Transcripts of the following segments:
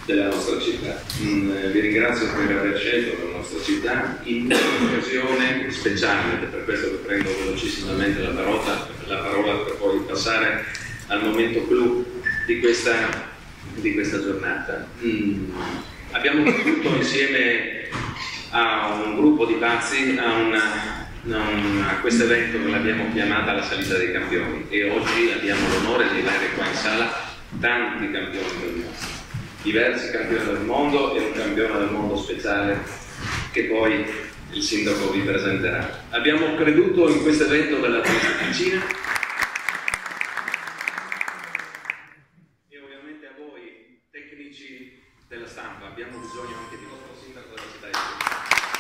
della nostra città. Vi ringrazio per aver scelto la nostra città in un'occasione speciale, ed è per questo che prendo velocissimamente la parola per poi passare al momento clou di questa giornata. Abbiamo creduto insieme a un gruppo di pazzi a questo evento che l'abbiamo chiamata la salita dei campioni, e oggi abbiamo l'onore di avere qua in sala tanti campioni del mondo, diversi campioni del mondo e un campione del mondo speciale che poi il sindaco vi presenterà. Abbiamo creduto in questo evento della Trieste Ticina e ovviamente a voi tecnici della stampa, abbiamo bisogno anche di vostro sindaco della città di Trieste.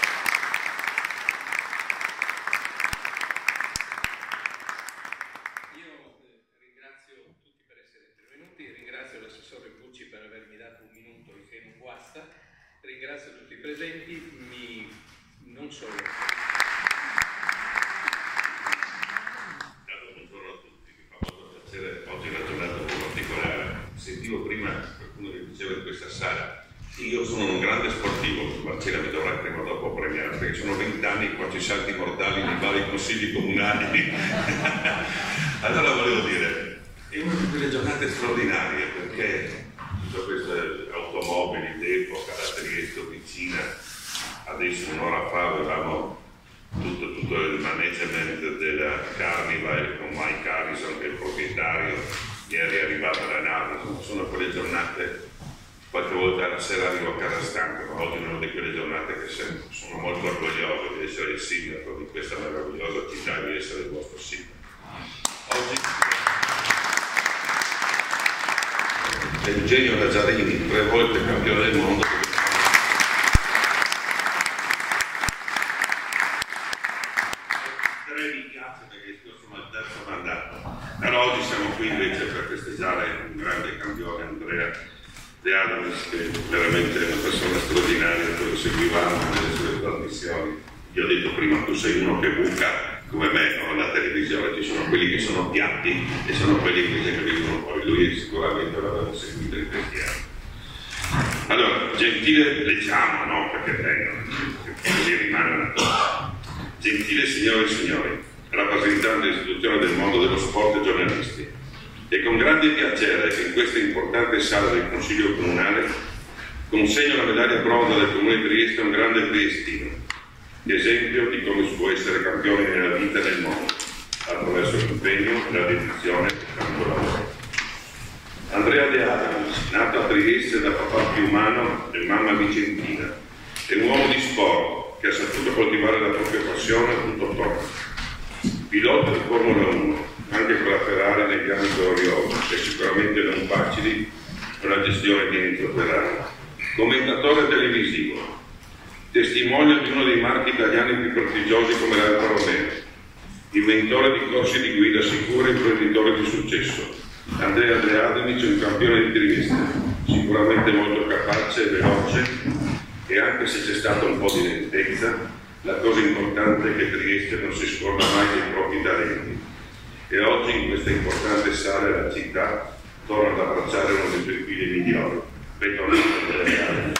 L'assessore Bucci per avermi dato un minuto, il che non guasta. Ringrazio tutti i presenti, non solo. Buongiorno a tutti, mi fa molto piacere, oggi è una giornata un po' particolare. Sentivo prima qualcuno che diceva in questa sala, io sono un grande sportivo, Marcella mi dovrà prima o dopo premiare, perché sono 20 anni che faccio i salti mortali nei vari consigli comunali. Allora volevo dire, è una di quelle giornate straordinarie, perché tutte queste automobili d'epoca, la Trieste, Ticina, adesso un'ora fa avevamo tutto il management della Carnival con Mike Harrison, che è il proprietario, ieri è arrivata la nave. Sono quelle giornate, qualche volta la sera arrivo a casa stanco, ma oggi è una di quelle giornate che sono molto orgoglioso di essere il sindaco di questa meravigliosa città e di essere il vostro sindaco. Oggi Eugenio Lazzarini, 3 volte campione del mondo. Mi piace perché sono al terzo mandato, però oggi siamo qui invece per festeggiare un grande campione, Andrea De Adamis, che è veramente una persona straordinaria, che lo seguivamo nelle sue trasmissioni. Io ho detto prima, tu sei uno che buca come me, no? Alla televisione ci sono quelli che sono piatti e sono quelli invece che vivono poi. Lui sicuramente l'aveva seguito in questi anni. Allora, gentile, leggiamo, no? Perché così rimane una cosa. Gentile signore e signori, rappresentanti dell'istituzione del mondo dello sport e giornalisti, è con grande piacere che in questa importante sala del Consiglio Comunale consegno la medaglia bronza del Comune di Trieste a un grande triestino, esempio di come si può essere campioni nella vita e nel mondo, attraverso l'impegno, la dedizione e tanto lavoro. Andrea De Adamis, nato a Trieste da papà piumano e mamma vicentina, è un uomo di sport che ha saputo coltivare la propria passione a tutto tondo. Pilota di Formula 1, anche per la Ferrari negli anni gloriosi, e sicuramente non facili per la gestione di inizio operario. Commentatore televisivo, testimonio di uno dei marchi italiani più prestigiosi come l'Alfa Romeo, inventore di corsi di guida sicura e imprenditore di successo. Andrea De Adamis è un campione di Trieste, sicuramente molto capace e veloce, e anche se c'è stata un po' di lentezza, la cosa importante è che Trieste non si scorda mai dei propri talenti. E oggi in questa importante sala la città torna ad abbracciare uno dei suoi figli migliori. Bentornato Andrea De Adamis.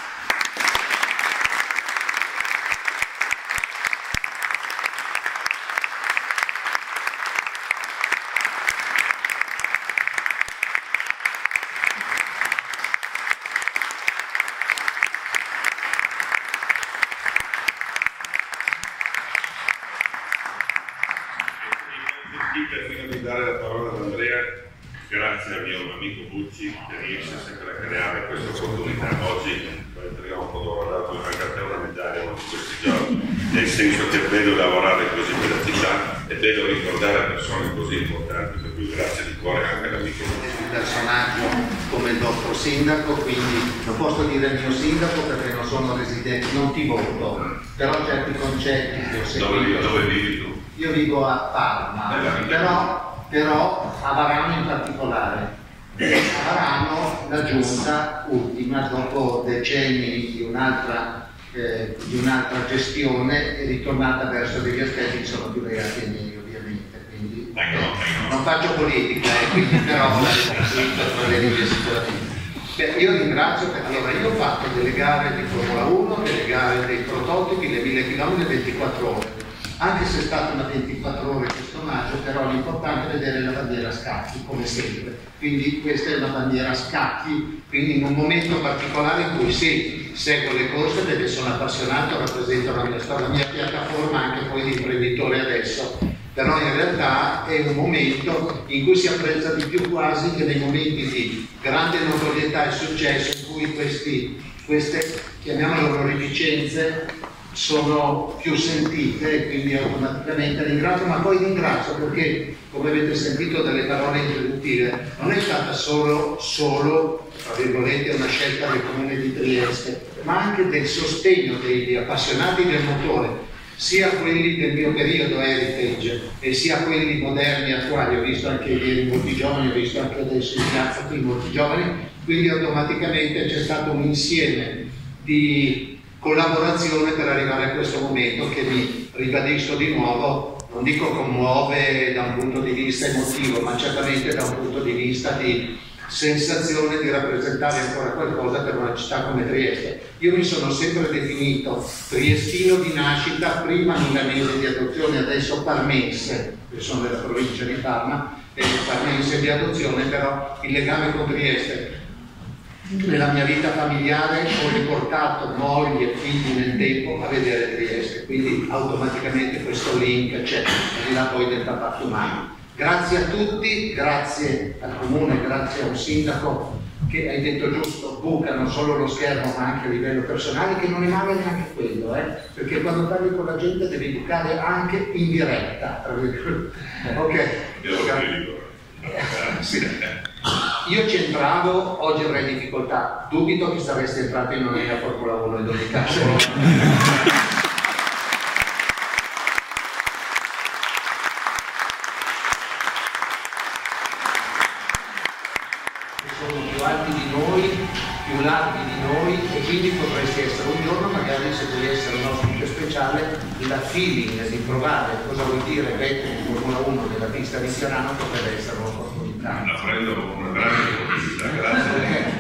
Prima di dare la parola ad Andrea, grazie al mio amico Bucci che riesce sempre a creare questa opportunità. Oggi il trionfo dovrà dato anche a te una medaglia uno di questi giorni, nel senso che è bello lavorare così per la città, è bello ricordare persone così importanti, per cui grazie di cuore anche all'amico Bucci. Un personaggio come il vostro sindaco, quindi non posso dire il mio sindaco perché non sono residente, non ti voto, però certi concetti che ho seguito. Dove vivi tu? Io vivo a Parma, però a Varano in particolare. A Varano la giunta ultima, dopo decenni di un'altra gestione, è ritornata verso degli aspetti che sono più legati ai miei, ovviamente. Quindi non faccio politica, quindi però la ricostruito tra le righe sicuramente. Beh, io ringrazio perché allora io ho fatto delle gare di Formula 1, delle gare dei prototipi, le 1000 km e 24 ore. Anche se è stato una 24 ore questo maggio, però l'importante è vedere la bandiera a scacchi, come sempre. Quindi questa è una bandiera a scacchi, quindi in un momento particolare in cui sì, seguo le corse perché sono appassionato, rappresento la mia piattaforma anche poi di imprenditore adesso, però in realtà è un momento in cui si apprezza di più quasi che nei momenti di grande notorietà e successo in cui queste, chiamiamole onorificenze, sono più sentite e quindi automaticamente ringrazio, ma poi ringrazio perché, come avete sentito dalle parole introduttive, non è stata solo tra virgolette, una scelta del Comune di Trieste, ma anche del sostegno degli appassionati del motore, sia quelli del mio periodo heritage e sia quelli moderni e attuali. Ho visto anche ieri molti giovani, ho visto anche adesso in piazza qui molti giovani, quindi automaticamente c'è stato un insieme di collaborazione per arrivare a questo momento che mi ribadisco di nuovo, non dico commuove da un punto di vista emotivo, ma certamente da un punto di vista di sensazione di rappresentare ancora qualcosa per una città come Trieste. Io mi sono sempre definito triestino di nascita, prima milanese di adozione, adesso parmense, che sono della provincia di Parma, e parmense di adozione, però il legame con Trieste nella mia vita familiare ho riportato moglie e figli nel tempo a vedere Trieste, quindi automaticamente questo link c'è, al di là poi del papà umano. Grazie a tutti, grazie al Comune, grazie a un sindaco che, hai detto giusto, buca non solo lo schermo ma anche a livello personale, che non è male neanche quello, perché quando parli con la gente devi bucare anche in diretta. Ok. Sì. Io ci entravo, oggi avrei difficoltà, dubito che saresti entrato in una Formula 1 in ogni caso. Sono più alti di noi, più larghi di noi e quindi potresti essere un giorno, magari se vuoi essere un ospite speciale, la feeling di provare cosa vuol dire mettere in Formula 1 nella pista di Fiorano potrebbe essere un'opportunità. La prendo con una grande opportunità, grazie.